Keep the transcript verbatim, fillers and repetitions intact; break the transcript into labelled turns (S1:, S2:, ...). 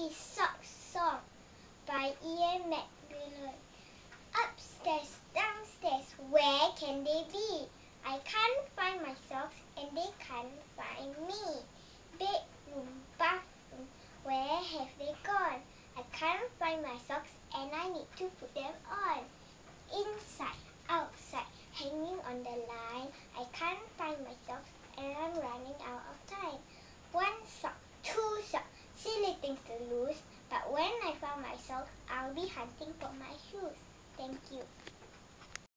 S1: is Sock Song by Ian McGillen. Upstairs, downstairs, where can they be? I can't find my socks and they can't find me. Bedroom, bathroom, where have they gone? I can't find my socks and I need to put them on. Inside, outside, hanging on the line, I can't find my socks and I'm running out of time. One sock, two socks, silly things to lose, but when I found my socks, I'll be hunting for my shoes. Thank you.